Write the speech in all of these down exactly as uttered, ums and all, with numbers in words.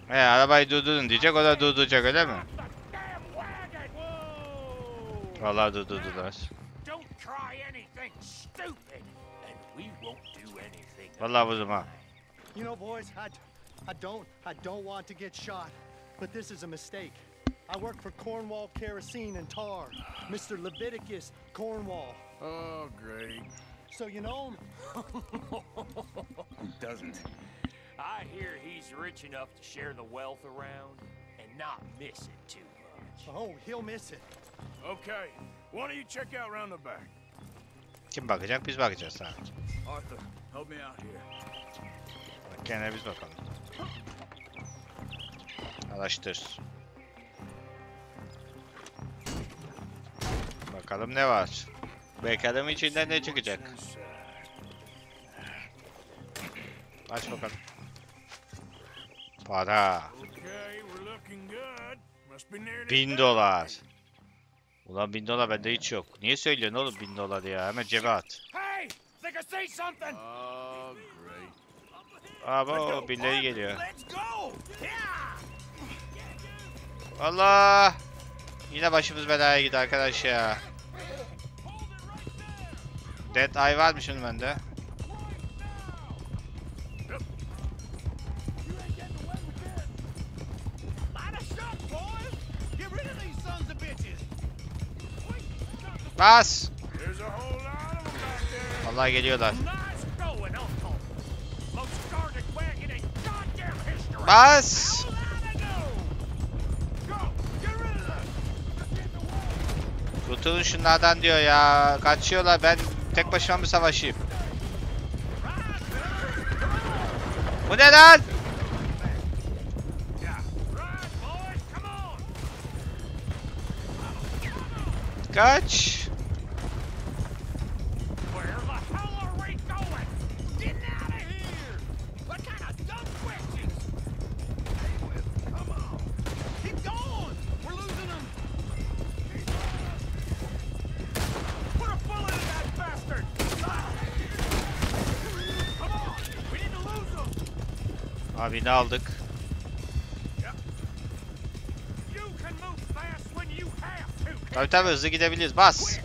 He, arabayı durdurun diyecek, o da durduracak, öyle mi? Vallahi durdurdular. Vallahi vurdum ha. You know, boys, I, I don't, I don't want to get shot, but this is a mistake. I work for Cornwall Kerosene and Tar, Mister Leviticus Cornwall. Oh, great. So you know him? Who doesn't? I hear he's rich enough to share the wealth around and not miss it too much. Oh, he'll miss it. Okay, why don't you check out round the back? Kim bakacak? Biz bakacağız sadece. Arthur, help me out here. Bak, gene biz bakalım. Araştır. Bakalım ne var? Belki adamın içinden ne çıkacak? Aç bakalım. Para. Bin dolar. Ulan bin dolar bende hiç yok. Niye söylüyorsun oğlum bin dolar ya? Hemen cebe at. Ama o birileri geliyor. Allah! Yine başımız belaya gitti arkadaş ya. Dead Eye var mı şimdi bende? Bas! Vallahi geliyorlar. Bas! Kurtulun şunlardan diyor ya. Kaçıyorlar, ben tek başıma mı savaşayım? Bu ne lan? Kaç! Abi ne aldık? Tabii tabii hızlı gidebiliriz. Bas.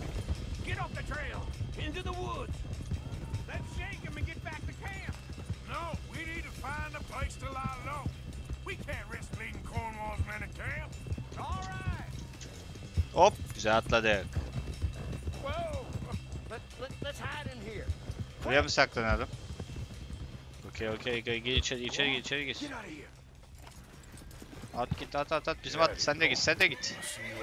Hop, güzel atladık. Buraya mı saklanalım? Okey okey okey, gir içeri içeri gir içeri gir. At git at at at, bizim at, sen de git sen de git.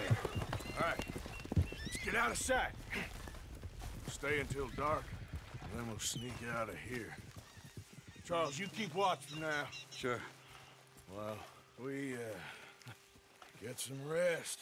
Get out of sight. Stay until dark, and then we'll sneak out of here. Charles, you keep watch for now. Sure. Well, we uh, get some rest.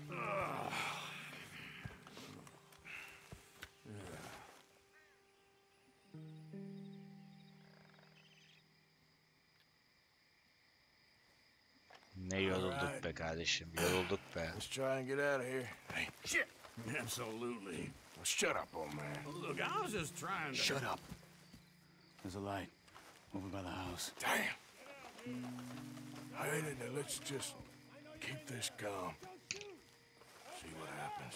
Ne yorulduk be kardeşim, yorulduk be. Let's try and get out of here. Hey, shit. Absolutely. Well, shut up, old man. Look, I was just trying to... Shut up. There's a light over by the house. Damn. Hey, let's just keep this calm. See what happens.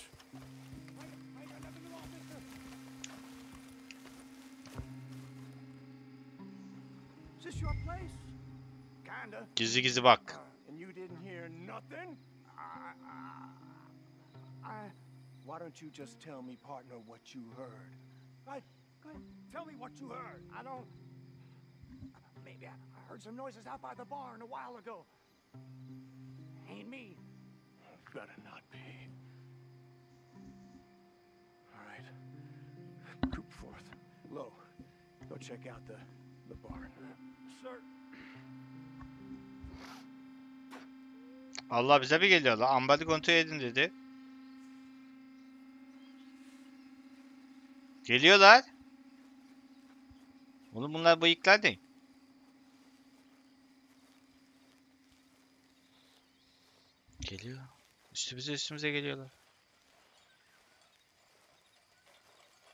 Is this your place? Kinda. Gizli gizli bak. And you didn't hear nothing? I, I, I, why don't you just tell me, partner, what you heard? Right? Go ahead. Tell me what you heard. I don't... Maybe I, I heard some noises out by the barn a while ago. Ain't me. Better not be. All right. Coop forth. Lo, go check out the, the barn. Sir. Allah bize mi geliyor lan? Ambarı kontrol edin dedi. Geliyorlar. Oğlum bunlar bıyıklar ne? Geliyor. Üstümüze üstümüze geliyorlar.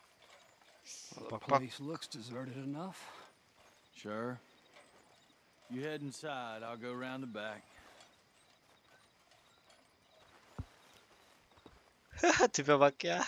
Well, the Bak bak. place looks deserted enough. Sure. You head inside, I'll go round the back. Tipe bak ya.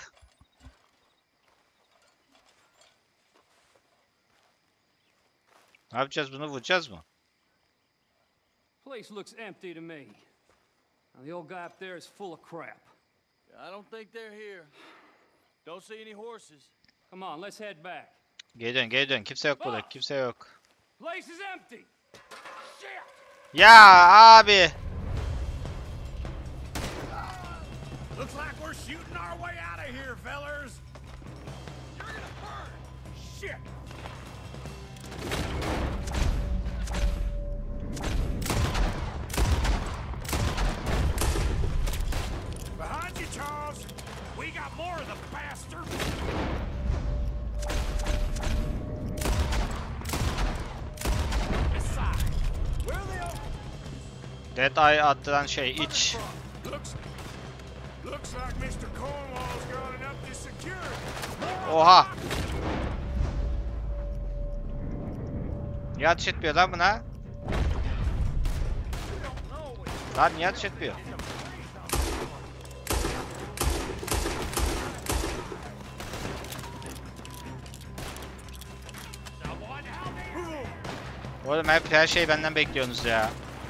Ne yapacağız, bunu vuracağız mı? Place looks empty to me. Now, the old guy up there is full of crap. I don't think they're here. Don't see any horses. Come on, let's head back. Geri dön, geri dön. Kimse yok burada, kimse yok. Place is empty. Shit! Ya abi. Looks like we're shooting our way out of here, fellers. You're gonna burn. Shit. Behind you, Charles. We got more of the bastard. This side. Where are they all? Dead Eye attıran şey iç. Looks, looks like mister Cornwall's got enough to secure. Oha. Niye ateş etmiyor lan buna? Lan niye ateş etmiyor? Oğlum hep her şeyi benden bekliyorsunuz ya.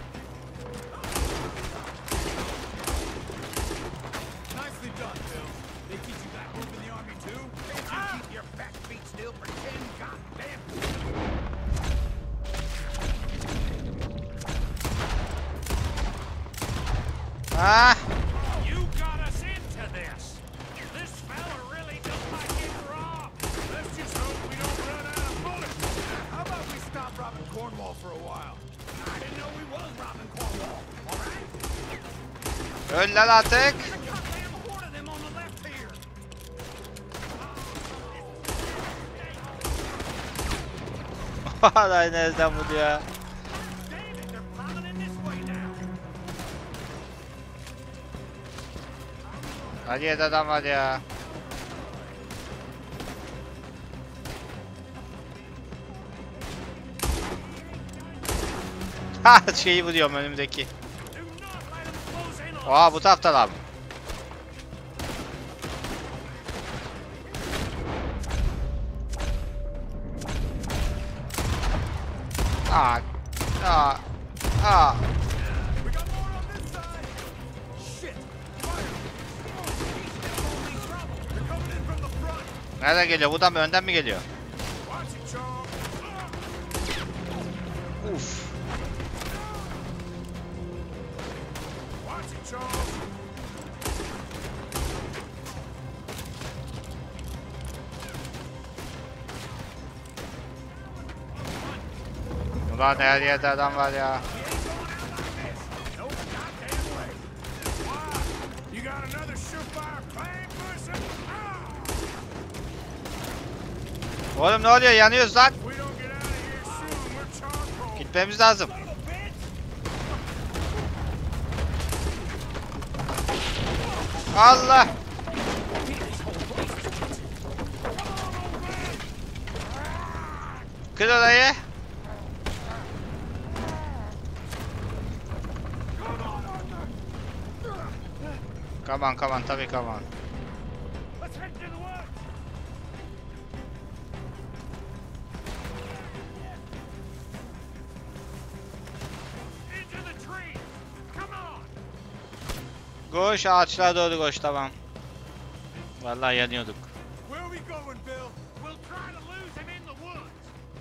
Nicely done, Bill. They teach you that move in the army too? Can't you keep your back feet still for ten goddamn? Ah! You got us into this. This fella really don't like getting robbed. Let's just hope we don't run out of bullets. How about we stop robbing Cornwall for a while? I didn't know we was robbing Cornwall. All right? Öl lan artık. There's a goddamn horde of them on the left here. Vallahi nereden vurdu ya? Damn it, they're piling in this way now. Hadi yedi adam var ya. Ha şeyi vuruyorum önümdeki. Do not let them close in on Oha bu taraftalar mı? Aa. Aa. Aa. We got more on this side. Shit. Fire. He's still only trouble. They're coming in from the front. Nereden geliyor? Buradan mı? Önden mi geliyor? Watch it, Charles. Uf. Watch it, Charles. Ulan her yerde adam var ya. No goddamn way. Why? You got another surefire plan, person? Ah! Oğlum ne oluyor? Yanıyoruz lan. If we don't get out of here soon, we're charcoal. Gitmemiz lazım. Son of a bitch! Allah. Kır orayı. Come on, come on, tabii come on. Let's head to the woods. Into the trees. Come on. Koş ağaçlara doğru koş, tamam. Vallahi yanıyorduk. Where are we going, Bill? We'll try to lose him in the woods.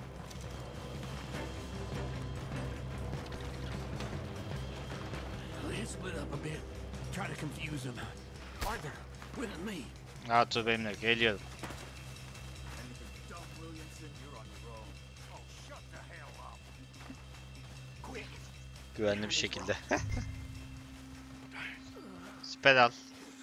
Let's split up a bit. Try to confuse them. Arthur, with me. Arthur benimle geliyorum. Dump Williamson, you're on your own. Oh, shut the hell up. Quick. Güvenli bir şekilde. Siper al.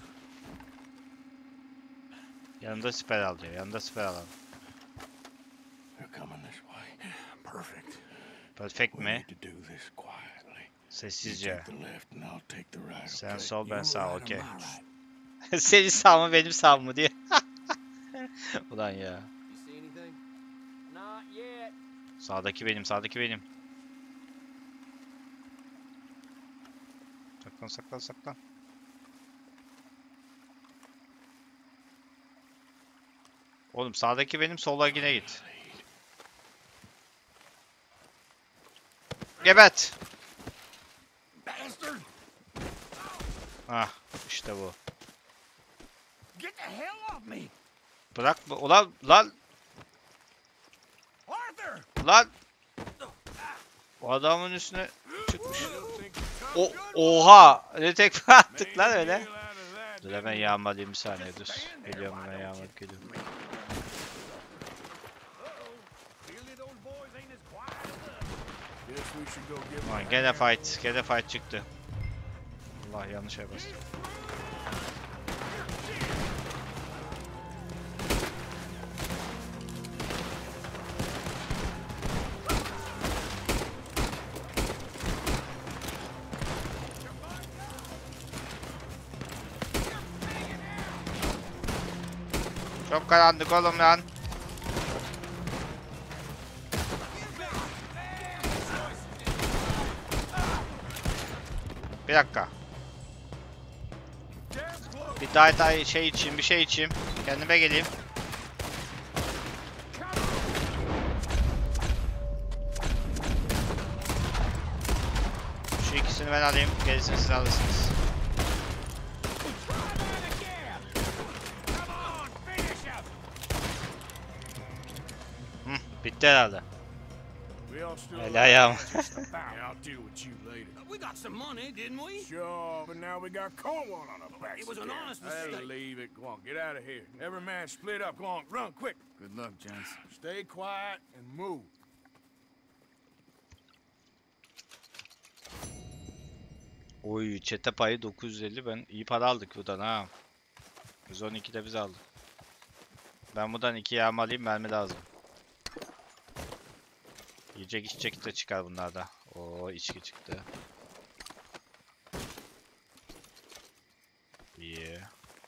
Yanında siper al diyor. Yanında siper al. They're coming this way. Perfect. Perfect We mi? need to do this quietly. You Sessizce. take the left and I'll take the right. Sen okay? sol, ben Your sağ, right and okey. my right. Senin sağ mı benim sağ mı diye. Ulan ya. You see anything? Not yet. Sağdaki benim, sağdaki benim. Saklan saklan saklan. Oğlum sağdaki benim, soldakine git. Gebet. Bastard! Ah işte bu. Get the hell off me! Bırak ulan lan Arthur! lan. O adamın üstüne çıkmış. O oha, ne tekme attık lan öyle. Dur hemen yağmalayayım bir saniye, dur. Geliyorum hemen, yağmalayıp geliyorum. Guess we should go give him Aman a gene hand. fight, gene fight çıktı. Allah, yanlış şey bastım. Çok karanlık oğlum lan. Bir dakika. Bir daha daha şey içeyim, bir şey içeyim. Kendime geleyim. Şu ikisini ben alayım, gerisini siz alırsınız. Hı, bitti herhalde. We all still El ayağım. Yeah, I'll deal with you later. We got some money, didn't we? Sure, but now we got Cornwall on our backs. It was an again. honest Hey, mistake. leave it. Go on, get out of here. Every man split up. Go on, run, quick. Good luck, gents. Stay quiet and move. Oy, çete payı dokuz yüz elli, ben iyi para aldık buradan ha. yüz on iki de biz aldık. Ben buradan iki yağmalıyım, mermi lazım. Yiyecek içecek de çıkar bunlarda. Oo, içki çıktı. İyi.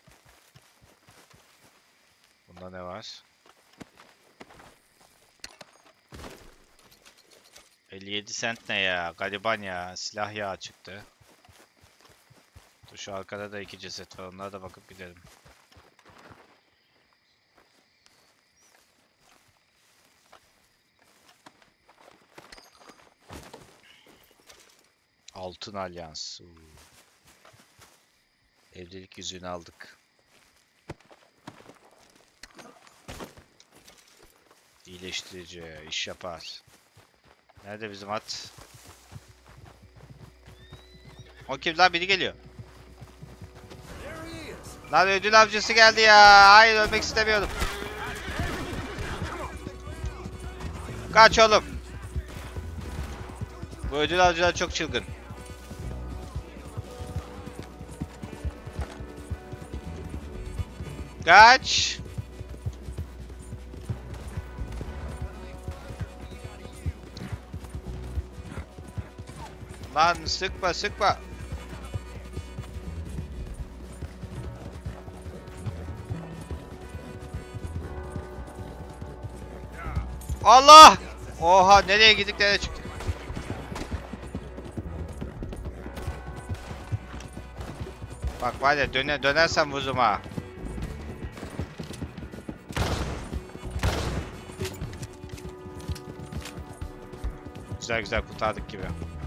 Bunda ne var? elli yedi sent ne ya? Gariban ya. Silah yağı çıktı. Dur, şu arkada da iki ceset var. Onlara da bakıp gidelim. Altın Alyans. Oo. Evlilik yüzüğünü aldık. İyileştirici, iş yapar. Nerede bizim at? O kim lan, biri geliyor. Lan ödül avcısı geldi ya. Hayır, ölmek istemiyorum. Kaç oğlum. Bu ödül avcılar çok çılgın. Kaç. Lan sıkma sıkma. Allah! Oha, nereye gittik, nereye çıktık? Bak var ya, döne dönersem vururum ha. Güzel güzel kurtardık gibi.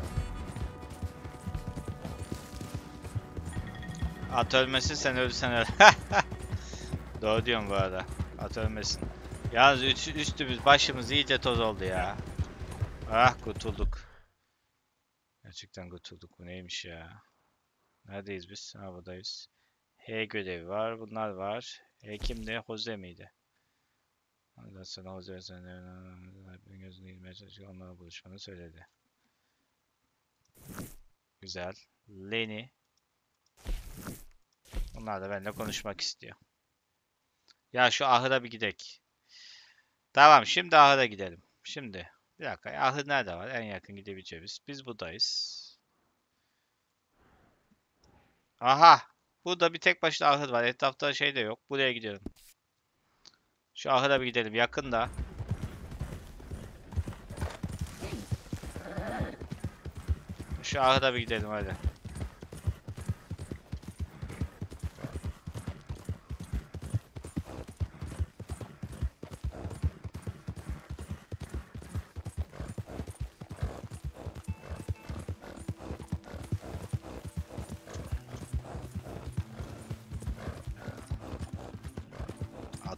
At ölmesin, sen ölürsen öl. Doğru diyorum bu arada. At ölmesin. Yalnız üst, üstümüz başımız iyice toz oldu ya. Ah, kurtulduk. Gerçekten kurtulduk. Bu neymiş ya? Neredeyiz biz? Ha, buradayız. H görevi var. Bunlar var. H kimdi? Jose miydi? Ondan sonra Jose senin gözüne girmeye çalışıyor. Onlarla buluşmanı söyledi. Güzel. Lenny. Bunlar da benimle konuşmak istiyor. Ya şu ahıra bir gidek. Tamam, şimdi ahıra gidelim. Şimdi bir dakika, ahır nerede var? En yakın gidebileceğimiz. Biz buradayız. Aha! Burada bir tek başına ahır var. Etrafta şey de yok. Buraya gidelim. Şu ahıra bir gidelim. Yakında. Şu ahıra bir gidelim hadi.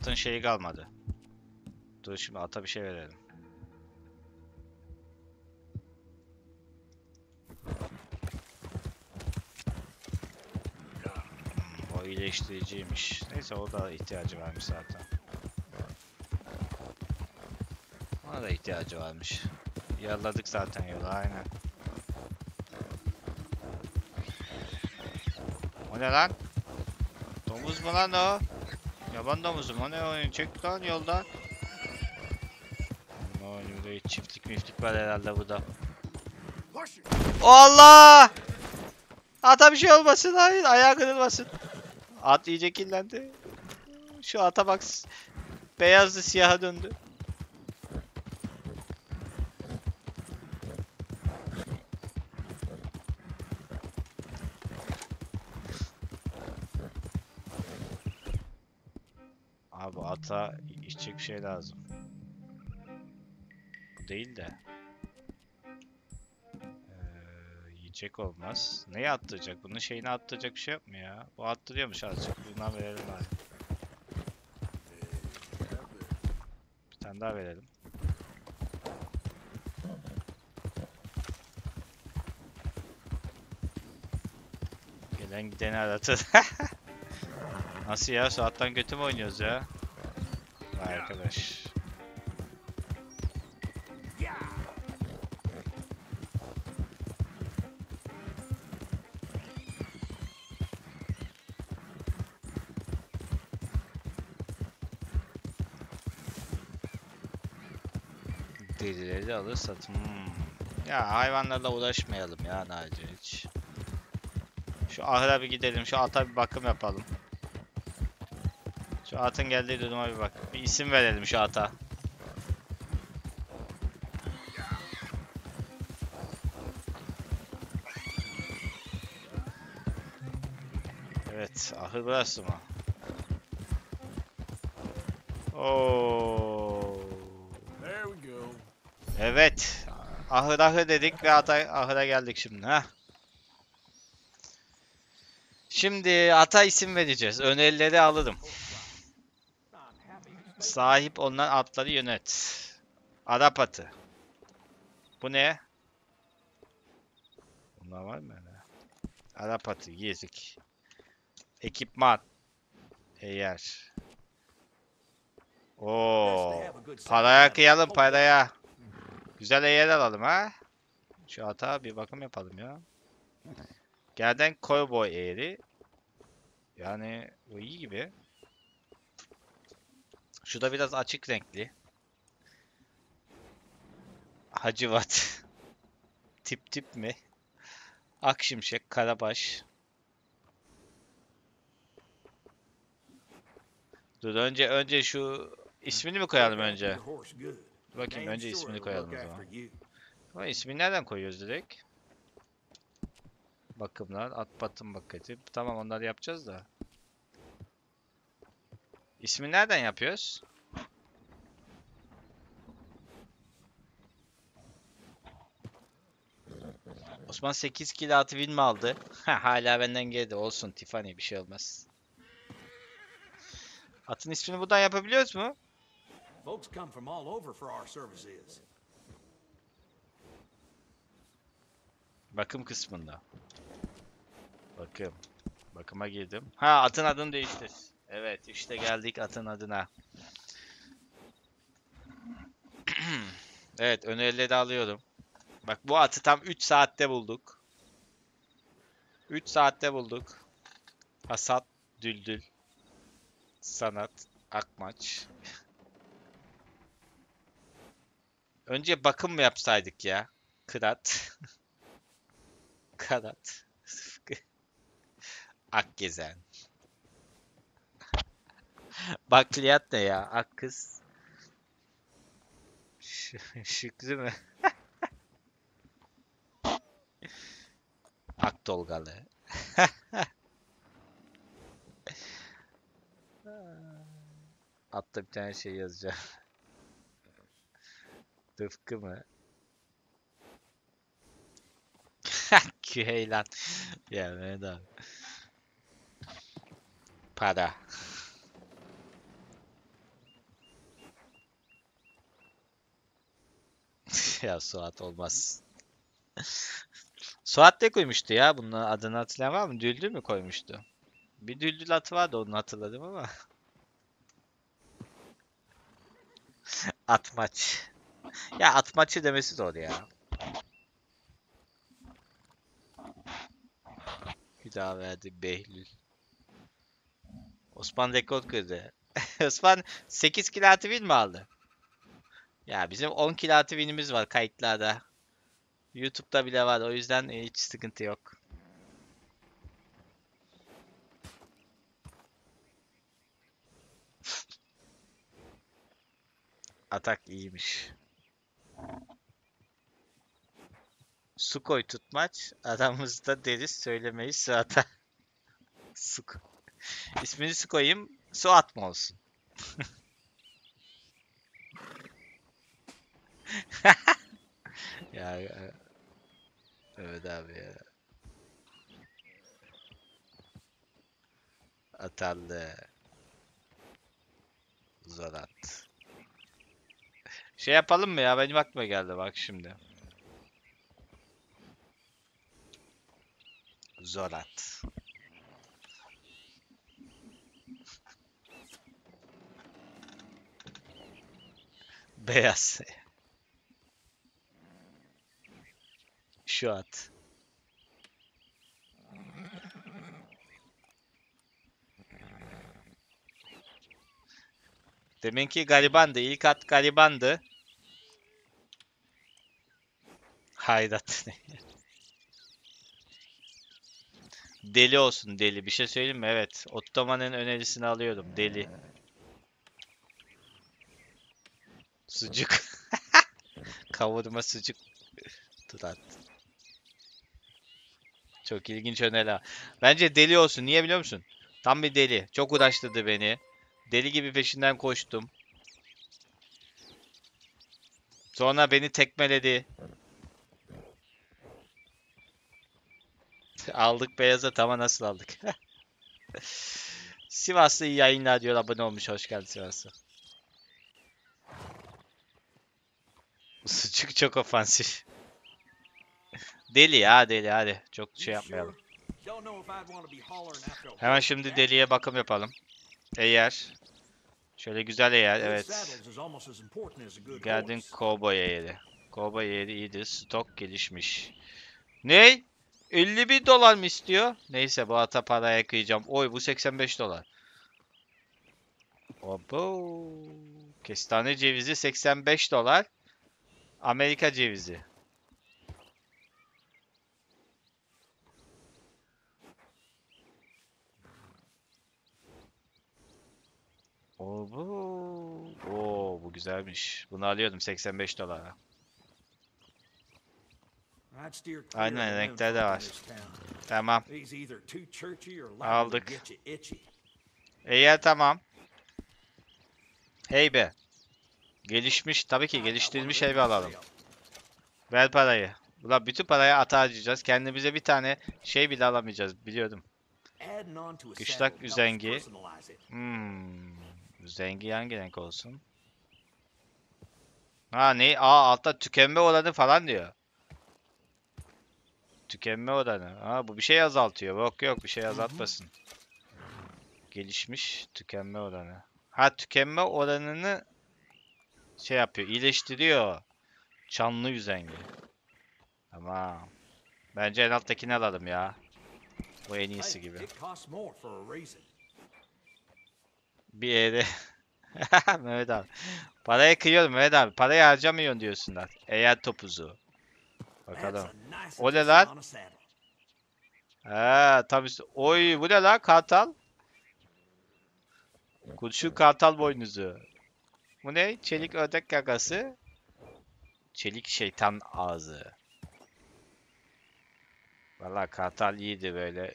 Atın şeyi kalmadı. Dur şimdi ata bir şey verelim. Hmm, o iyileştiriciymiş. Neyse o da ihtiyacı varmış zaten. Ona da ihtiyacı varmış. Yarladık zaten yolu aynen. O ne lan? Domuz mu lan o? Yaban domuzu mu? O ne oyun? Çek lan yolda. Burada hiç çiftlik miflik var herhalde bu da. Push it. Allah! Ata bir şey olmasın, hayır ayağı kırılmasın. At iyice kirlendi. Şu ata bak, beyazlı siyaha döndü. Abi ata içecek bir şey lazım. Bu değil de. Ee, yiyecek olmaz. Neyi attıracak? Bunun şeyini attıracak bir şey yok mu ya? Bu attırıyormuş azıcık. Bundan verelim bari. Bir tane daha verelim. Gelen gideni aratır. Nasıl ya? Suattan kötü mü oynuyoruz ya? Vay arkadaş. Derileri alırsak. Hmm. Ya hayvanlarla uğraşmayalım ya Naci hiç. Şu ahıra bir gidelim. Şu ata bir bakım yapalım. Şu atın geldiği duruma bir bak. Bir isim verelim şu ata. Evet, ahır burası mı? Oo. There we go. Evet. Ahır ahır dedik ve ata ahıra geldik şimdi. Ha. Şimdi ata isim vereceğiz. Önerileri alırım. Sahip olunan atları yönet. Arap atı. Bu ne? Bunlar var mı öyle? Arap atı, yezik. Ekipman. Eğer. Oo. Paraya kıyalım paraya. Güzel eğer alalım ha. Şu ata bir bakım yapalım ya. Gerden cowboy eğri. Yani bu iyi gibi. Şu da biraz açık renkli. Hacivat. Tip tip mi? Akşimşek, Karabaş. Dur önce önce şu ismini mi koyalım önce? Dur bakayım önce ismini koyalım o zaman. Ama ismini nereden koyuyoruz direkt? Bakımlar, at batım baketi. Tamam onları yapacağız da. İsmini nereden yapıyoruz? Osman sekiz kilo atı win mi aldı? Hala benden geldi. Olsun Tiffany bir şey olmaz. Atın ismini buradan yapabiliyoruz mu? Folks come from all over for our services. Bakım kısmında. Bakım. Bakıma girdim. Ha atın adını değiştir. Evet işte geldik atın adına. Evet önerileri alıyorum. Bak bu atı tam üç saatte bulduk. üç saatte bulduk. Hasat, Düldül, Sanat, Akmaç. Önce bakım mı yapsaydık ya? Kırat. Karat. Akgezen. Bakliyat ne ya? Akkız. Ş Şükrü mü? Akdolgalı. Altta bir tane şey yazacağım. Rıfkı mı? Küheylan. Ya Mehmet abi. Para. Ya Suat olmaz. Suat ne koymuştu ya? Bunun adını hatırlayan var mı? Düldül mü koymuştu? Bir düldül atı vardı, onu hatırladım ama. Atmaç. Ya atmaçı demesi zor ya. Bir daha verdi Behlül. Osman rekor kırdı. Osman sekiz kilo artı win mi aldı? Ya bizim on kilo artı winimiz var kayıtlarda. YouTube'da bile var, o yüzden hiç sıkıntı yok. Atak iyiymiş. Sukoy tutmaç. Aramızda deriz söylemeyi Suat'a. Suko. İsmini su koyayım. Suat mı olsun? Ya e, evet abi ya. Atarlı. Zorat. Şey yapalım mı ya? Benim aklıma geldi bak şimdi. Zorat. Beyaz. Şu at. Deminki garibandı. İlk at garibandı. Hayrat. Deli olsun deli. Bir şey söyleyeyim mi? Evet. Ottoman'ın önerisini alıyorum. Deli. Sucuk. Kavurma sucuk. Tutat. Çok ilginç öneri. Bence deli olsun. Niye biliyor musun? Tam bir deli. Çok uğraştırdı beni. Deli gibi peşinden koştum. Sonra beni tekmeledi. Aldık beyaza, tamam, nasıl aldık? Sivaslı iyi yayınlar diyor, abone olmuş. Hoş geldin Sivaslı. Sucuk çok ofansif. Deli ya, deli, hadi. Çok şey yapmayalım. Hemen şimdi deliye bakım yapalım. Eğer. Şöyle güzel eğer, evet. Geldin kovboy eğeri. Kovboy eğeri iyidir. Stok gelişmiş. Ne? elli bin dolar mı istiyor? Neyse, bu ata paraya kıyacağım. Oy, bu seksen beş dolar. Obo. Kestane cevizi seksen beş dolar. Amerika cevizi. Obo. Oo, bu güzelmiş. Bunu alıyordum seksen beş dolara. Aynen, renkler de var. Tamam. Aldık. Eğer tamam. Heybe. Gelişmiş, tabii ki geliştirilmiş heybe alalım. Ver parayı. Ulan bütün parayı ata harcayacağız. Kendimize bir tane şey bile alamayacağız, biliyordum. Kışlak üzengi. Hmm. Üzengi hangi renk olsun? Ha ne? Aa, altta tükenme oranı falan diyor. Tükenme oranı. Ha, bu bir şey azaltıyor. Yok yok, bir şey azaltmasın. Gelişmiş tükenme oranı. Ha, tükenme oranını şey yapıyor, iyileştiriyor. Çanlı üzengi. Tamam. Bence en alttakini alalım ya. Bu en iyisi gibi. Bir yere. Mehmet abi. Paraya kıyıyorum Mehmet abi. Parayı harcamıyorsun diyorsunlar. Eğer topuzu. Bakalım. O ne lan? Ha, tabii. Oy, bu ne lan? Kartal. Kurşun kartal boynuzu. Bu ne? Çelik ördek gagası. Çelik şeytan ağzı. Valla kartal iyiydi böyle.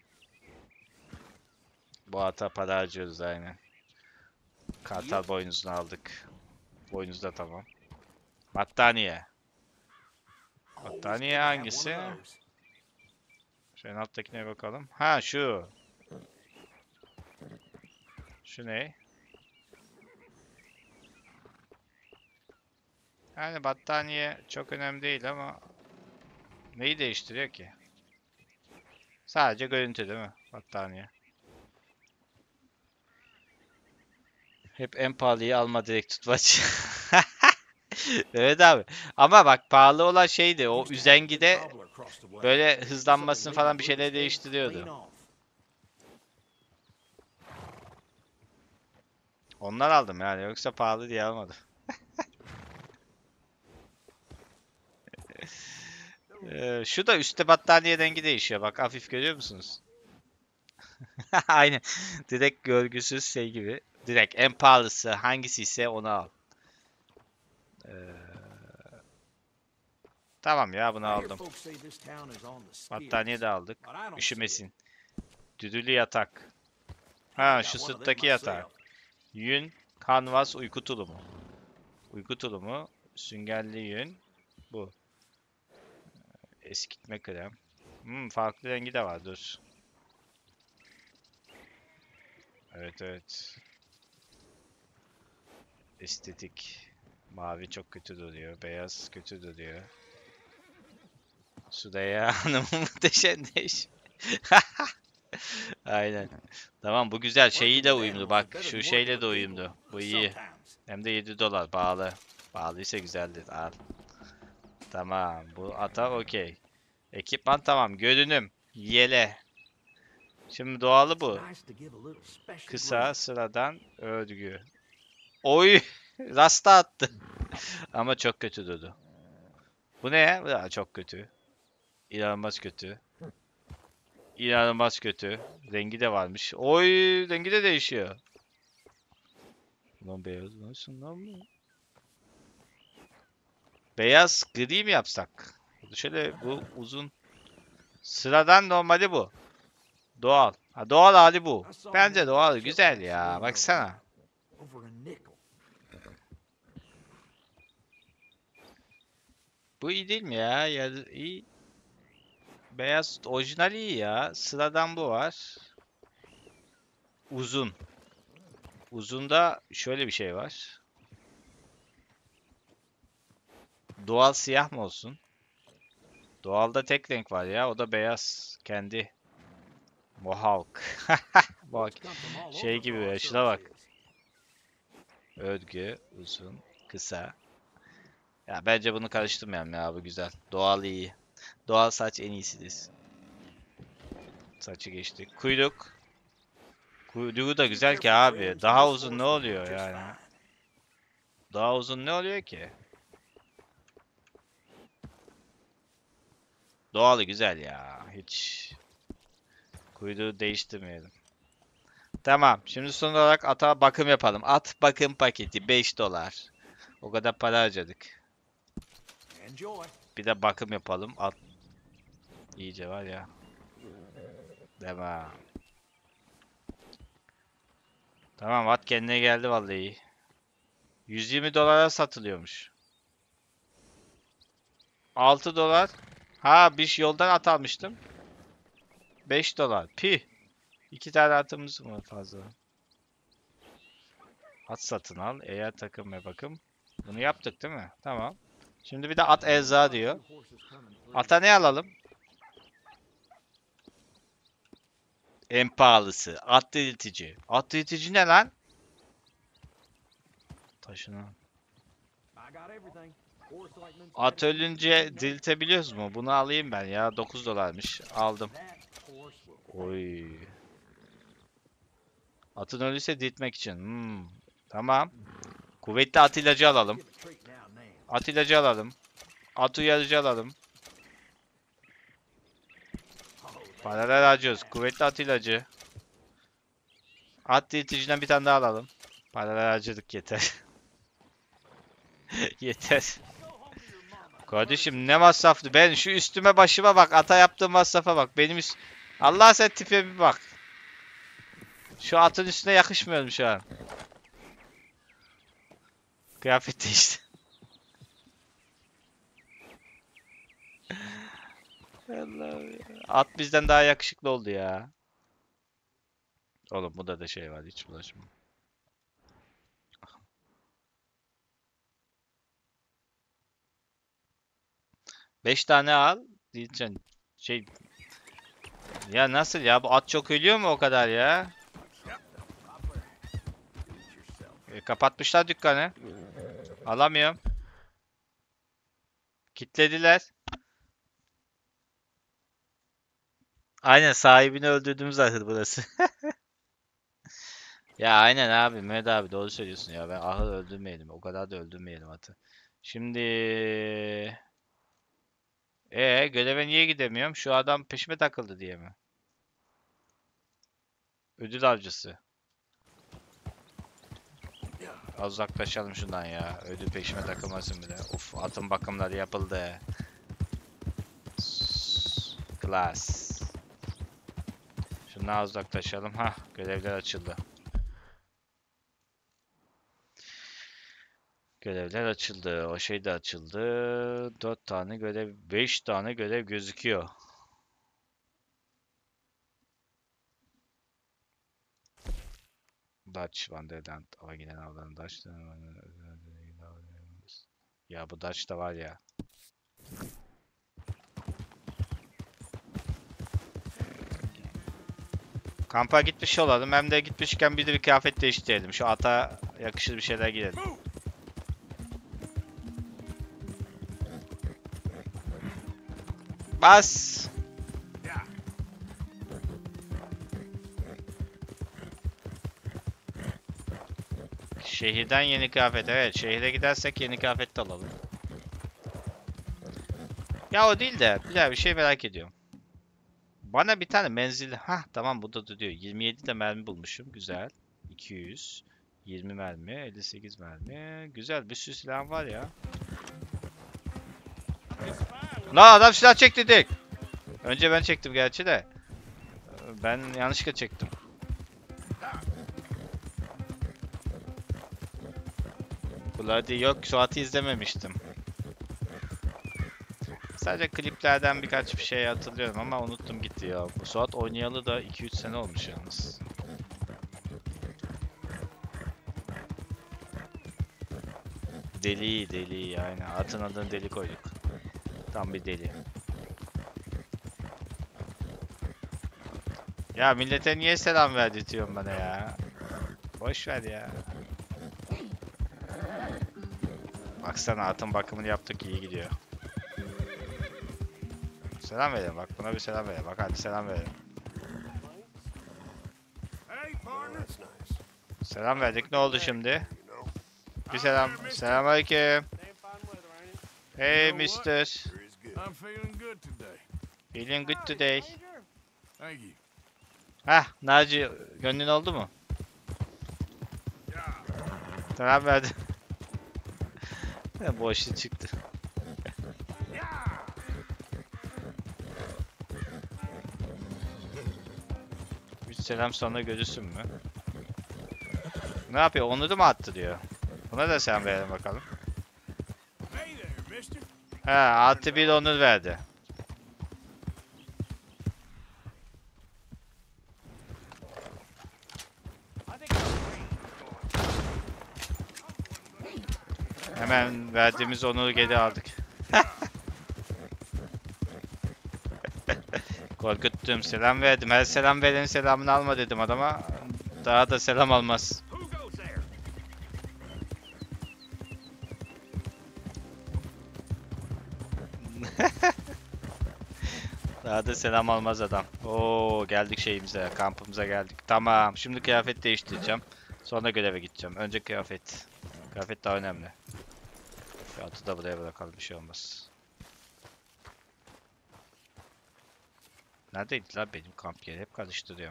Bu ata para harcıyoruz aynen. Kartal boynuzunu aldık. Boynuz da tamam. Battaniye. Battaniye hangisi? Şu en alttakine bakalım. Ha, şu. Şu ne? Yani battaniye çok önemli değil ama neyi değiştiriyor ki? Sadece görüntü değil mi? Battaniye. Hep en pahalıyı alma direkt tutmaç. Evet abi. Ama bak pahalı olan şeydi. O üzengide böyle hızlanmasını falan bir şeyler değiştiriyordu. Onlar aldım yani. Yoksa pahalı diye almadım. Ee, şu da üstte battaniye rengi değişiyor. Bak hafif görüyor musunuz? Aynen. Direkt görgüsüz şey gibi. Direkt en pahalısı hangisi ise onu al. Ee, tamam ya bunu aldım. Battaniye de aldık. Üşümesin. Düdüllü yatak. Ha şu sırttaki yatak. Yün, kanvas, uyku tulumu. Uyku tulumu, süngerli yün. Bu. Eskitme krem. Hmm, farklı rengi de var dur. Evet evet. Estetik. Mavi çok kötü duruyor. Beyaz kötü duruyor. Sudaya Hanım'ın muhteşem değiş. Aynen. Tamam bu güzel. Şeyiyle uyumlu. Bak şu şeyle de uyumlu. Bu iyi. Hem de yedi dolar. Bağlı. Bağlıysa güzeldir. Al. Tamam. Bu ata okey. Ekipman tamam. Görünüm. Yele. Şimdi doğalı bu. Kısa sıradan örgü. Oy. Rasta attı. Ama çok kötü durdu. Bu ne ya? Bu da çok kötü. İnanılmaz kötü. İnanılmaz kötü. Rengi de varmış. Oy, rengi de değişiyor. Lan beyaz nasıl lan bu? Beyaz gri mi yapsak? Şöyle bu uzun. Sıradan normali bu. Doğal. Ha, doğal hali bu. Bence doğal güzel ya. Baksana. Bu iyi değil mi ya? Ya iyi. Beyaz orijinal iyi ya. Sıradan bu var. Uzun. Uzunda şöyle bir şey var. Doğal siyah mı olsun? Doğalda tek renk var ya. O da beyaz. Kendi. Mohawk. Bak. Şey gibi ya. Şuna bak. Örgü. Uzun. Kısa. Ya bence bunu karıştırmayalım ya. Bu güzel. Doğal iyi. Doğal saç en iyisidir. Saçı geçtik. Kuyruk. Kuyruğu da güzel ki abi. Daha uzun ne oluyor yani? Daha uzun ne oluyor ki? Doğalı güzel ya. Hiç kuyruğu değiştirmeyelim. Tamam. Şimdi son olarak ata bakım yapalım. At bakım paketi beş dolar. O kadar para harcadık. Bir de bakım yapalım. At iyice var ya. Devam. Tamam at kendine geldi vallahi. yüz yirmi dolara satılıyormuş. altı dolar. Ha bir şey yoldan at almıştım. beş dolar. Pi. İki tane atımız mı fazla? At satın al. Eğer takım ve bakım. Bunu yaptık değil mi? Tamam. Şimdi bir de at erza diyor. Ata ne alalım? En pahalısı. At diriltici. At diriltici ne lan? Taşına. At ölünce diriltebiliyoruz mu? Bunu alayım ben ya. dokuz dolarmış. Aldım. Oy. Atın ölüyse diriltmek için. Hmm. Tamam. Kuvvetli at ilacı alalım. At ilacı alalım. At uyarıcı alalım. Paralar harcıyoruz. Kuvvetli at ilacı. At dirilticiden bir tane daha alalım. Paralar harcadık yeter. Yeter. Kardeşim ne masraflı. Ben şu üstüme başıma bak. Ata yaptığım masrafa bak. Benim üst... Allah sen tipe bir bak. Şu atın üstüne yakışmıyorum şu an. Kıyafet değişti. Allah'ım ya. At bizden daha yakışıklı oldu ya. Oğlum burada da şey var. Hiç bulaşma. beş tane al diyeceksin. Şey ya nasıl ya bu at çok ölüyor mu o kadar ya? E, kapatmışlar dükkanı. Alamıyorum. Kitlediler. Aynen sahibini öldürdüğümüz ahır burası. Ya aynen abi Mehmet abi doğru söylüyorsun ya ben ahır öldürmeyelim o kadar da öldürmeyelim atı. Şimdi e göreve niye gidemiyorum? Şu adam peşime takıldı diye mi? Ödül avcısı. Az uzaklaşalım şundan ya. Ödül peşime takılmasın bile. Uf atın bakımları yapıldı. Class. Şundan az uzaklaşalım. Hah görevler açıldı. Görevler açıldı. O şey de açıldı. dört tane görev, beş tane görev gözüküyor. Dutch, Vanderland, Avagilen avlarını Dutch. Ya bu Dutch da var ya. Kampa gitmiş olalım. Hem de gitmişken bir de bir kıyafet değiştirelim. Şu ata yakışır bir şeyler giyelim. Bas. Şehirden yeni kıyafet. Evet, şehire gidersek yeni kıyafet de alalım. Ya o değil de bir daha bir şey merak ediyorum. Bana bir tane menzil... Hah tamam burada da diyor. yirmi yedi de mermi bulmuşum. Güzel. iki yüz. yirmi mermi. elli sekiz mermi. Güzel bir sürü silah var ya. La adam silah çekti dik. Önce ben çektim gerçi de. Ben yanlışlıkla çektim. Bloody yok Suat'ı izlememiştim. Sadece kliplerden birkaç bir şey hatırlıyorum ama unuttum gitti ya. Bu Suat oynayalı da iki üç sene olmuş yalnız. Deli deli yani atın adını deli koyduk. Tam bir deli. Ya millete niye selam verdirtiyorsun bana ya? Boş ver ya. Baksana atın bakımını yaptık iyi gidiyor. Selam verelim bak buna bir selam verelim. Bak hadi selam verelim. Selam verdik ne oldu şimdi? Bir selam. Selamünaleyküm. Hey mister. I'm feeling good today. Feeling good today. Thank you. Hah Naci gönlün oldu mu? Selam verdim. Boşlu çıktı. Bir selam sonra görürsün mü? Ne yapıyor? Onu da mı attı diyor. Buna da selam verelim bakalım. Hey there, mister. He artı bir onur verdi. Hemen verdiğimiz onuru geri aldık. Korkuttum, selam verdim. Her selam verenin selamını alma dedim adama. Daha da selam almaz. Who goes there? Daha da selam almaz adam. Oo geldik şeyimize, kampımıza geldik. Tamam, şimdi kıyafet değiştireceğim. Sonra göreve gideceğim. Önce kıyafet. Kıyafet daha önemli. Şu atı da buraya bırakalım, bir şey olmaz. Neredeydi lan benim kamp yeri? Hep karıştırıyorum.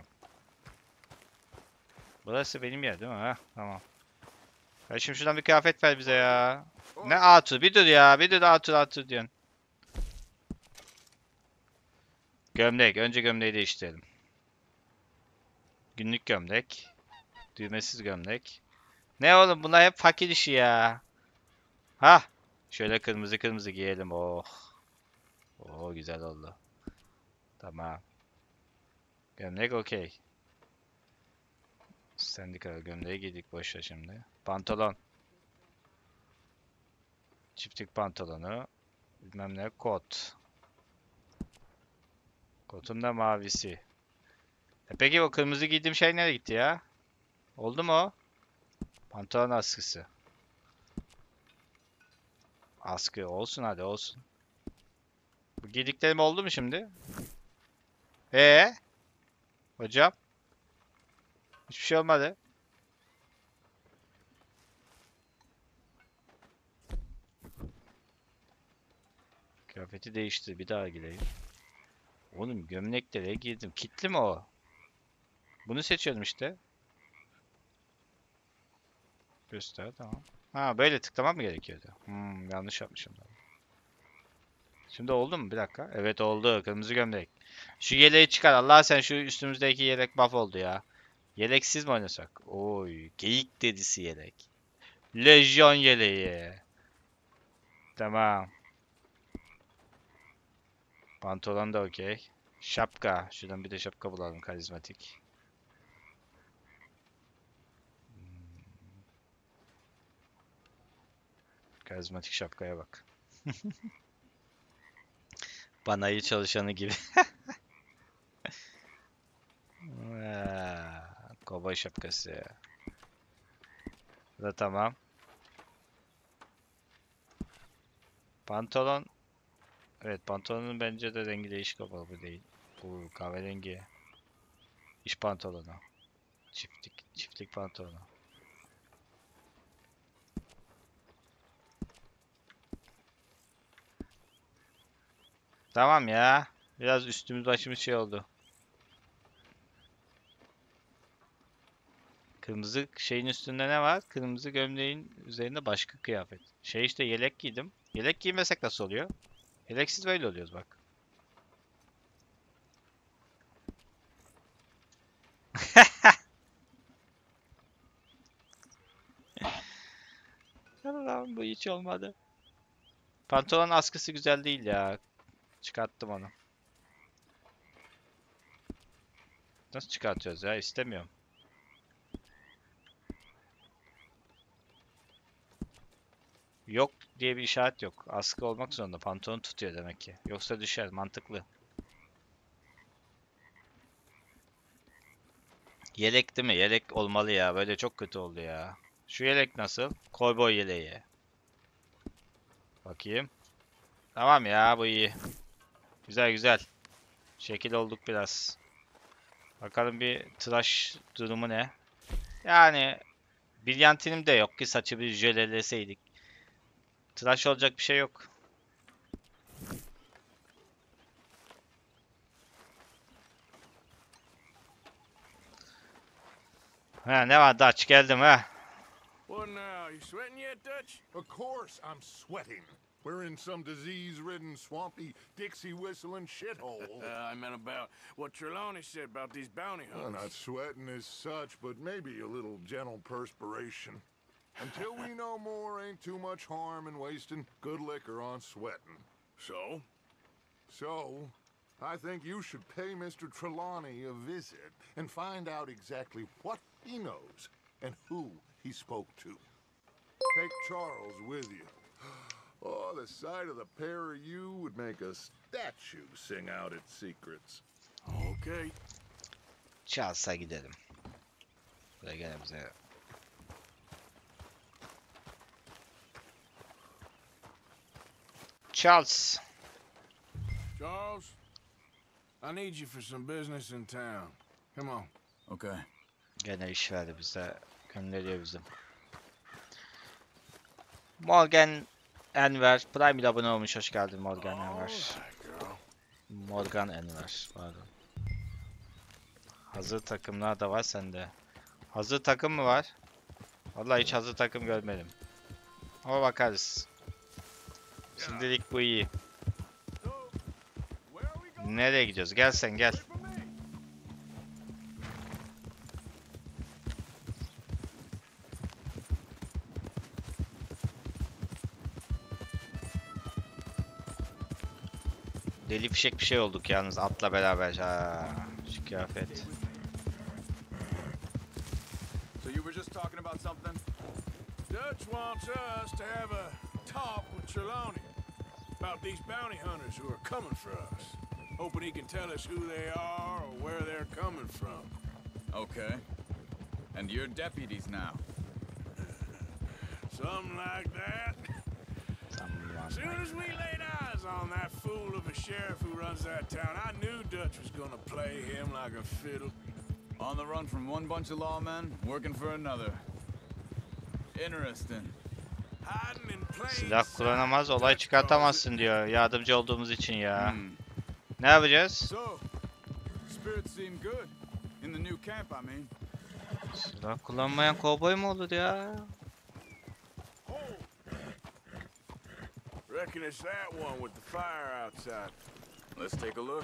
Burası benim yer değil mi? Ha, tamam. Ya şimdi şuradan bir kıyafet ver bize ya. Ne Arthur? Bir dur ya. Bir dur Arthur Arthur diyorsun. Gömlek. Önce gömleği değiştirelim. Günlük gömlek. Düğmesiz gömlek. Ne oğlum bunlar hep fakir işi ya. Ha, şöyle kırmızı kırmızı giyelim. Oh. Oh güzel oldu. Tamam. Gömlek okey. Sendika gömleği giydik boşver şimdi. Pantolon. Çiftlik pantolonu. bilmem ne kot. Kotun da mavisi. E peki o kırmızı giydiğim şey nereye gitti ya? Oldu mu o? Pantolon askısı. Askı olsun hadi olsun. Bu giydiklerim oldu mu şimdi? Ee? Hocam? Hiçbir şey olmadı. Kıyafeti değiştir. Bir daha gireyim. Oğlum gömleklere girdim. Kitli mi o? Bunu seçiyorum işte. Göster tamam. Ha böyle tıklamam mı gerekiyordu? Hmm, yanlış yapmışım. Şimdi oldu mu? Bir dakika. Evet oldu. Kırmızı gömlek. Şu yeleği çıkar. Allah sen şu üstümüzdeki yelek buff oldu ya. Yeleksiz mi oynasak? Oy. Geyik dedisi yelek. Lejyon yeleği. Tamam. Pantolon da okey. Şapka. Şuradan bir de şapka bulalım. Karizmatik. Karizmatik şapkaya bak. Banayi çalışanı gibi. Kovboy şapkası. Bu da tamam. Pantolon. Evet pantolonun bence de rengi değişik olmalı, bu değil. Bu kahverengi. İş pantolonu. Çiftlik, çiftlik pantolonu. Tamam ya. Biraz üstümüz başımız şey oldu. Kırmızı şeyin üstünde ne var? Kırmızı gömleğin üzerinde başka kıyafet. Şey işte yelek giydim. Yelek giymesek nasıl oluyor? Yeleksiz böyle oluyoruz bak. Allah'ım bu hiç olmadı. Pantolon askısı güzel değil ya. Çıkarttım onu. Nasıl çıkartıyoruz ya? İstemiyorum. Yok diye bir işaret yok. Askı olmak zorunda. Pantolon tutuyor demek ki. Yoksa düşer. Mantıklı. Yelek değil mi? Yelek olmalı ya. Böyle çok kötü oldu ya. Şu yelek nasıl? Cowboy yeleği. Bakayım. Tamam ya bu iyi. Güzel güzel. Şekil olduk biraz. Bakalım bir tıraş durumu ne? Yani bilyantinim de yok ki saçı bir jöleleseydik. Tıraş olacak bir şey yok. Ha ne var Dutch geldim ha. What now? You sweating yet, Dutch? Of course I'm sweating. We're in some disease-ridden, swampy, Dixie-whistling shithole. Uh, I meant about what Trelawney said about these bounty Well, hunters. not sweating as such, but maybe a little gentle perspiration. Until we know more, ain't too much harm in wasting good liquor on sweating. So? So, I think you should pay Mister Trelawney a visit and find out exactly what he knows and who he spoke to. Take Charles with you. Oh, the sight of the pair of you would make a statue sing out its secrets. Okay. Charles'a gidelim. Buraya gene bize. Charles. Charles, I need you for some business in town. Come on. Okay. Gene iş verdi bize. Gönderiyor bizim. Morgan Enver. Prime ile abone olmuş. Hoş geldin Morgan Enver. Morgan Enver. Pardon. Hazır takımlar da var sende. Hazır takım mı var? Vallahi hiç hazır takım görmedim. Ama bakarız. Şimdilik bu iyi. Nereye gidiyoruz? Gel sen gel. Deli fişek bir şey olduk yalnız atla beraber. Ha, şu kıyafet. So you were just talking about something? Dutch wants us to have a talk with Trelawney about these bounty hunters who are coming for us. Hoping he can tell us who they are or where they're coming from. Okay. And you're deputies now. Something like that. As soon as we laid eyes on that fool of a sheriff who runs that town, I knew Dutch was gonna play him like a fiddle. On the run from one bunch of lawmen, working for another. Interesting. Hiding in plain Silah sight, kullanamaz, olay Dutch calls it. çıkartamazsın diyor. Yardımcı olduğumuz için ya. Hmm. Ne yapacağız? So, spirits seem good. In the new camp, I mean. Silah kullanmayan kovboy mu olur ya? Reckon it's that one with the fire outside. Let's take a look.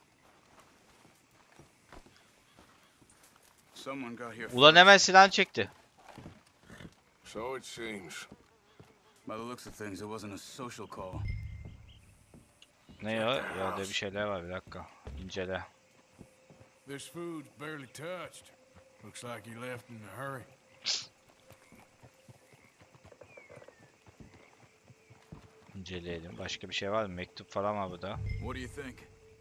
Someone got here Ulan hemen silahını çekti. So it seems. By the looks of things, it wasn't a social call. Ne o? Ya bir şeyler var, bir dakika. İncele. This food's barely touched. Looks like he left in a hurry. İnceleyelim. Başka bir şey var mı? Mektup falan var burada. What do you think?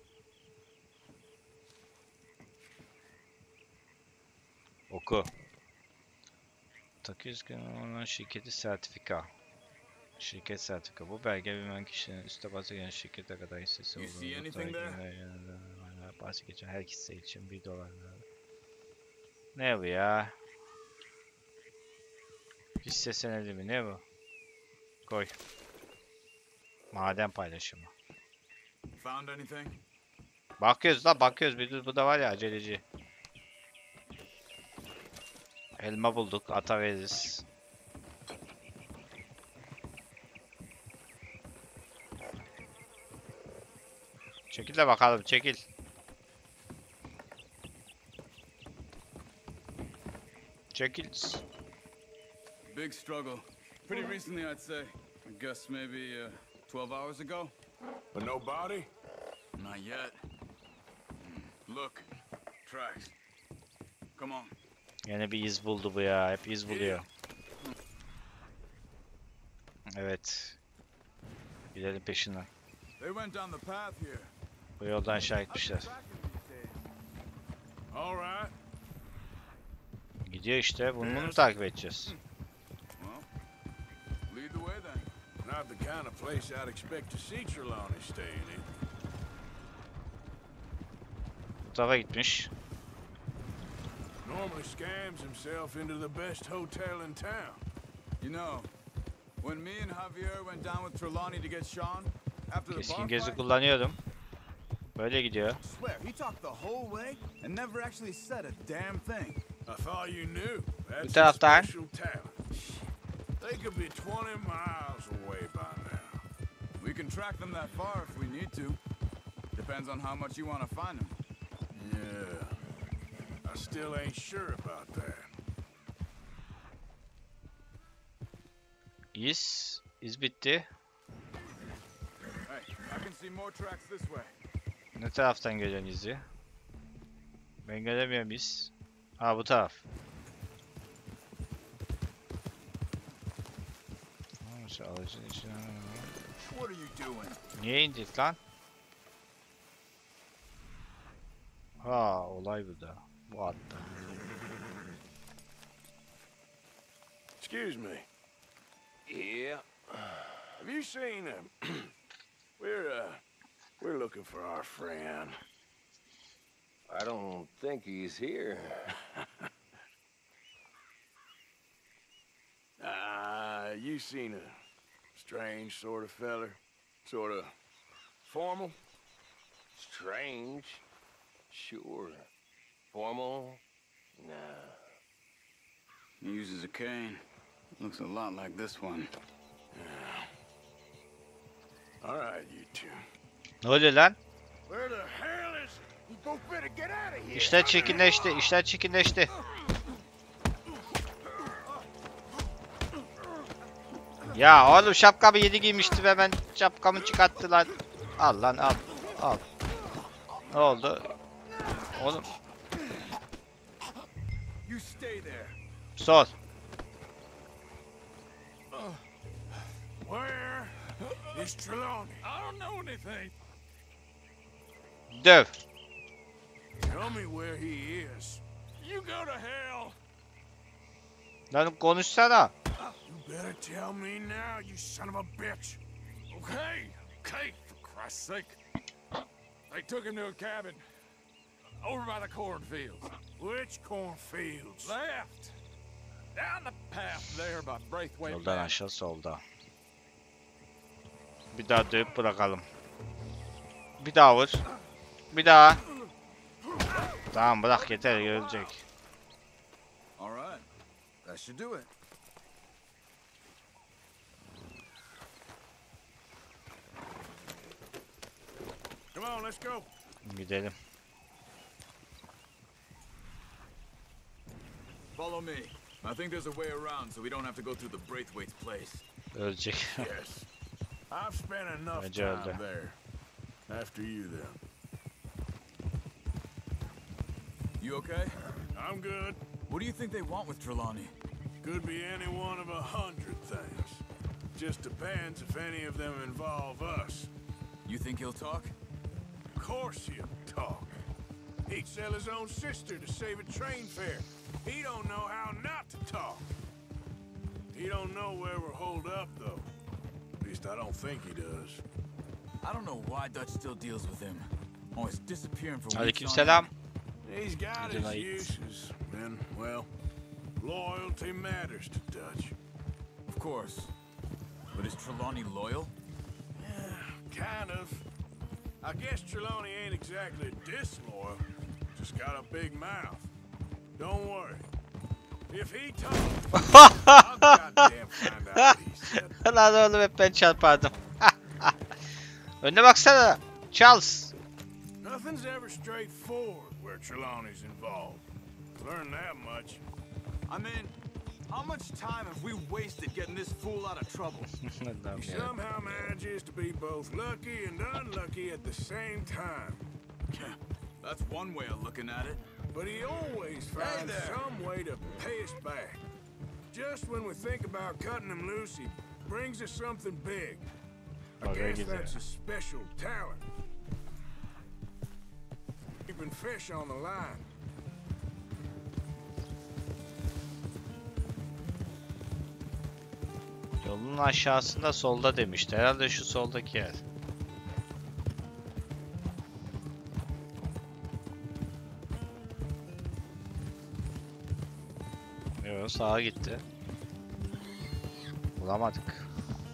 Oku. Takıyoruz ki onun şirketi sertifika. Şirket sertifika. Bu belge bilmem kişinin üstte bazı gelen şirkete kadar hissesi You see olduğunu. anything there? Bahsi geçen her hisse için bir dolar. Ne bu ya? Hisse senedi mi? Ne bu? Koy. Maden paylaşımı. Found anything? Bakıyoruz la bakıyoruz. Bir dur, bu da var ya aceleci. Elma bulduk. Ata veririz. Çekil de bakalım. Çekil. Çekil. Big struggle. Pretty recently, I'd say. I guess maybe uh, twelve hours ago? But no body? Not yet. Hmm. Look. Tracks. Come on. Yine bir iz buldu bu ya. Hep iz buluyor. Evet. Gidelim peşinden. They went down the path here. Bu yoldan aşağı gitmişler. All right. Gidiyor işte. Bunu mu takip edeceğiz? Well, lead the way then. Not the kind of place I'd expect to see Trelawney staying in. Bu tarafa gitmiş. Normally scams himself into the best hotel in town. You know, when me and Javier went down with Trelawney to get Sean, after the Keskin bar gözü fight, kullanıyordum. Böyle gidiyor. swear, he talked the whole way and never actually said a damn thing. I thought you knew. That's Bu taraftan. a special talent. They could be twenty miles away by now. We can track them that far if we need to. Depends on how much you want to find them. Yeah. I still ain't sure about that. İz. İz bitti. Hey, I can see more tracks this way. Ne taraftan gelen izi? Ben göremiyorum iz. Ha bu taraf. Ha, şu aracın içine. What are you doing? Niye indik lan? Ha olay bu da. Bu hatta. Excuse me. Yeah. Have you seen him? we're uh we're looking for our friend. I don't think he's here. Ah, you seen a strange sort of feller? Sort of formal? Strange. Sure. Formal? Nah. He uses a cane. Looks a lot like this one. All right, you two. Ne oluyor lan? Where the hell is he? You both better get out of here. İşler çirkinleşti. İşler çirkinleşti. Ya oğlum şapkamı yeni giymiştim, hemen şapkamı çıkarttı lan. Al lan al. Al. Ne oldu? Oğlum. You stay there. Sor. Where It's Trelawney. I don't know anything. Döv. Tell me where he is. You go to hell. Lan konuşsana. You better tell me now, you son of a bitch. Okay, okay, for Christ's sake. They took him to a cabin over by the cornfields. Which cornfields? Left. Down the path there by Braithwaite. Yoldan aşağı solda. Bir daha dövüp bırakalım. Bir daha vur. Bir daha. Tamam bırak yeter görecek. All right. That should do it. Come on, let's go. Gidelim. Follow me. I think there's a way around so we don't have to go through the Braithwaite's place. Ölecek. Yes. I've spent enough Bence öldü. time there. After you, then. You okay? I'm good. What do you think they want with Trelawney? Could be any one of a hundred things. Just depends if any of them involve us. You think he'll talk? Of course he'll talk. He'd sell his own sister to save a train fare. He don't know how not to talk. He don't know where we're holed up, though. At least I don't think he does. I don't know why Dutch still deals with him. Always disappearing for weeks on Aleykümselam. He's got his Delight. uses, and, well, loyalty matters to Dutch. Of course. But is Trelawney loyal? Yeah, kind of. I guess Trelawney ain't exactly disloyal. Just got a big mouth. Don't worry. If he talks, I'll goddamn find out what he said. Lan oğlum hep ben çarpardım. Önüne baksana. Charles. Nothing's ever straightforward where Trelawney's involved. Learned that much. I mean, how much time have we wasted getting this fool out of trouble? He somehow manages to be both lucky and unlucky at the same time. That's one way of looking at it. But he always finds there. some way to pay us back. Just when we think about cutting him loose, he brings us something big. I Oh, there guess you go. that's a special talent. Keeping fish on the line. Yolun aşağısında solda demişti. Herhalde şu soldaki yer. Yok sağa gitti. Bulamadık.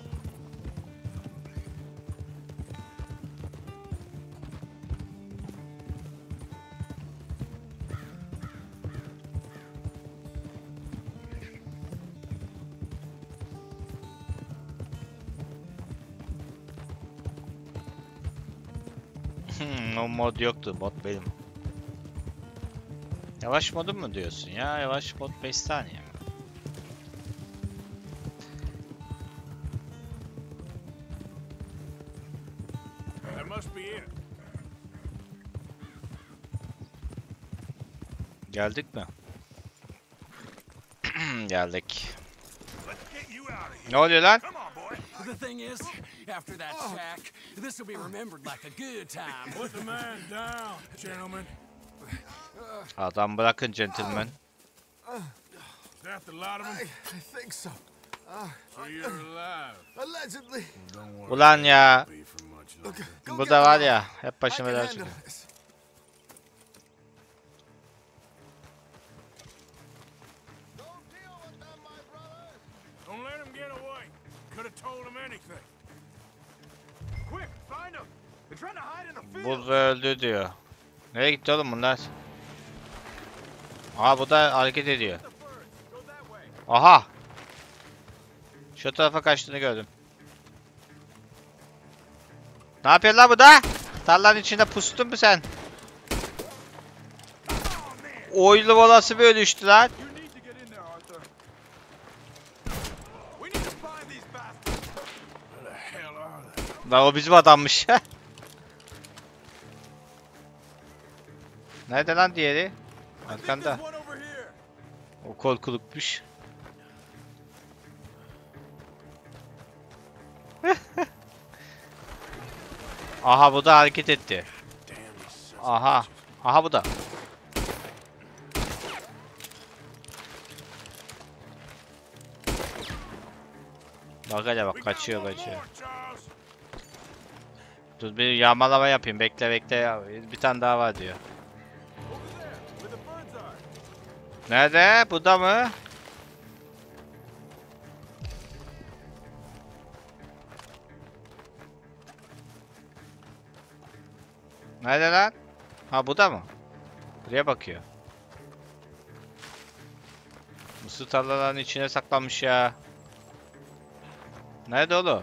Hmm, o mod yoktu, mod benim. Yavaş modu mu diyorsun ya? Yavaş mod beş saniye mi? That must be it. Geldik mi? Geldik. Let's get you out of here. Ne oluyor lan? Come on, boy. The thing is, after that shack, this will be remembered like a good time. Put the man down, gentlemen. Adam bırakın gentleman. Is that the lot of them? I think so. So you're alive. Allegedly. Don't worry. Ulan ya. Be for much longer. Go Bu get da var them. ya. Hep I başıma can dert handle çıkıyor. this. Don't let him get away. Could have told him anything. Quick, find him. They're trying to hide in the field. Bu öldü diyor. Nereye gitti oğlum bunlar? Aha bu da hareket ediyor. Aha. Şu tarafa kaçtığını gördüm. Ne yapıyorsun lan bu da? Tarlanın içinde pustun mu sen? Oylu volası böyle düştü lan. Where the hell are they? Lan o bizim adammış. Nerede lan diğeri? Arkanda. O korkulukmuş. Aha bu da hareket etti. Aha. Aha bu da. Bak hele bak kaçıyor kaçıyor. Dur bir yağmalama yapayım. Bekle bekle ya. Bir tane daha var diyor. Nerede? Bu da mı? Nerede lan? Ha bu da mı? Buraya bakıyor. Mısır tarlalarının içine saklanmış ya. Nerede oğlum?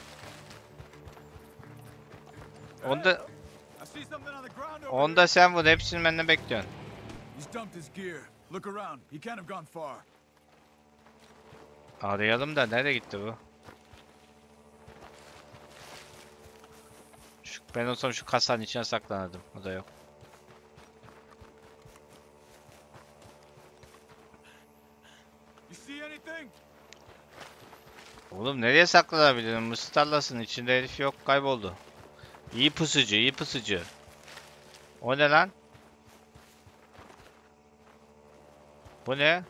Onda Onda sen vur, hepsini benden bekliyorsun. He's dumped his gear. Look around. He can't have gone far. Arayalım da nereye gitti bu? Şu, ben olsam şu kasanın içine saklanırdım. O da yok. You see anything? Oğlum nereye saklanabilirim? Mısır tarlasının içinde herif yok, kayboldu. İyi pusucu, iyi pusucu. O ne lan? Bu ne?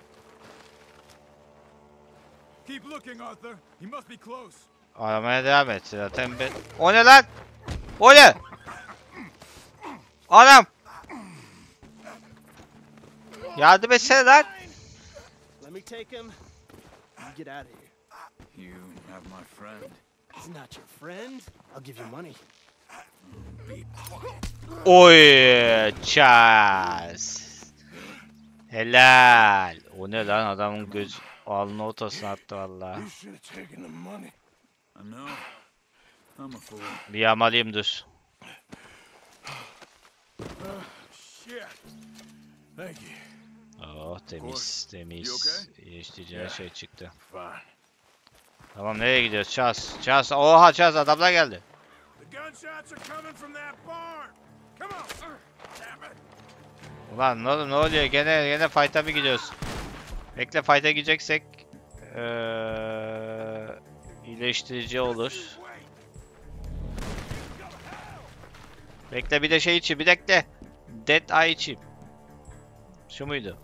Keep looking, Arthur. He must be close. Aramaya devam et zaten ben... O ne lan? O ne? Anam! Yardım etsene lan! Let me take him. You get out of here. You have my friend. He's not your friend. I'll give you money. Oy! Çaz! Helal! O ne lan, adamın göz alnının ortasına attı vallahi. You should have taken the money. I know. I'm a fool. Bir yağmalayayım dur. Shit. Thank you. Oh temiz temiz. You okay? İyileştirici her şey çıktı. Fine. Tamam nereye gidiyoruz? Çaz. Çaz. Oha Çaz, adamlar geldi. The gunshots are coming from that barn. Come on. Damn it. Ulan ne oğlum ne oluyor? Gene gene fight'a mı gidiyoruz? Bekle, fight'a gideceksek ee, iyileştirici olur. Bekle bir de şey içeyim, bir bekle. Dead Eye içeyim. Şu muydu?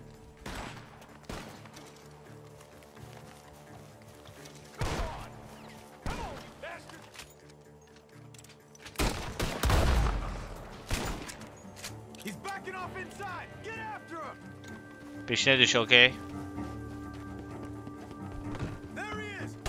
He's backing off inside. Get after him. Peşine düş, okey. There he is.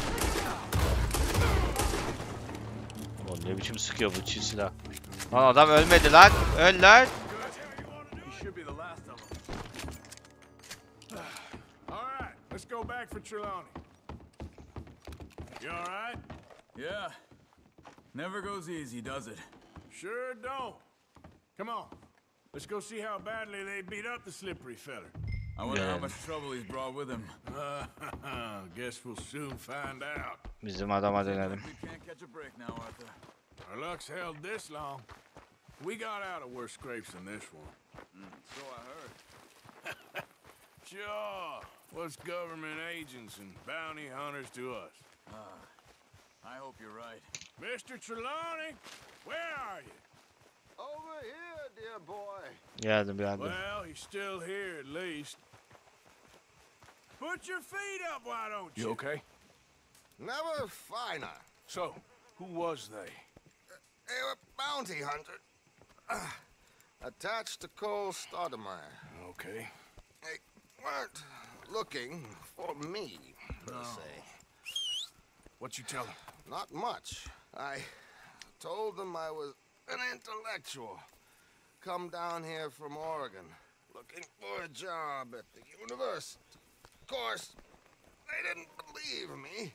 Oğlum ne biçim sıkıyor bu çiğ silah. Lan adam ölmedi lan. Öl lan. He should be the last of them. All right, let's go back for Trelawney. You all right? Yeah. Never goes easy, does it? Sure don't. Come on. Let's go see how badly they beat up the slippery feller. I wonder Yeah. how much trouble he's brought with him. Uh, guess we'll soon find out. Bizim adama dönelim. We can't catch a break now, Arthur. Our luck's held this long. We got out of worse scrapes than this one. So I heard. Sure. What's government agents and bounty hunters to us? I hope you're right. Mister Trelawney, where are you? Over here, dear boy. Geldim geldim. Well, he's still here at least. Put your feet up, why don't you? You okay? Never finer. So, who was they? They were bounty hunter. Uh, attached to Cole Stoudemire. Okay. They weren't looking for me, per se. What you tell them? Not much. I told them I was an intellectual. Come down here from Oregon, looking for a job at the university. Of course, they didn't believe me.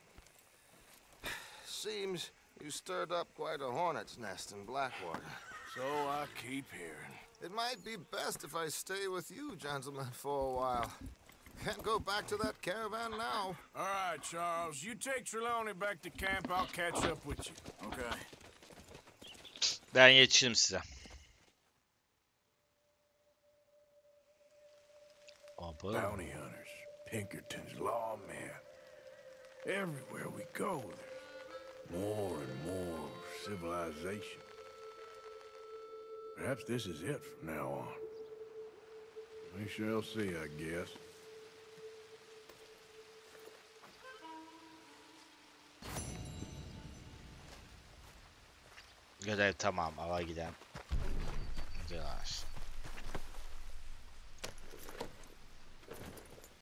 Seems you stirred up quite a hornet's nest in Blackwater. So I keep hearing. It might be best if I stay with you, gentlemen, for a while. Can't go back to that caravan now. All right, Charles. You take Trelawney back to camp. I'll catch up with you. Okay. Ben yetişirim size. Aba. Bounty hunters, Pinkerton's lawmen. Everywhere we go, there's more and more civilization. Perhaps this is it from now on. We shall see, I guess. Görev tamam, ava gidelim. Gidiyorlar.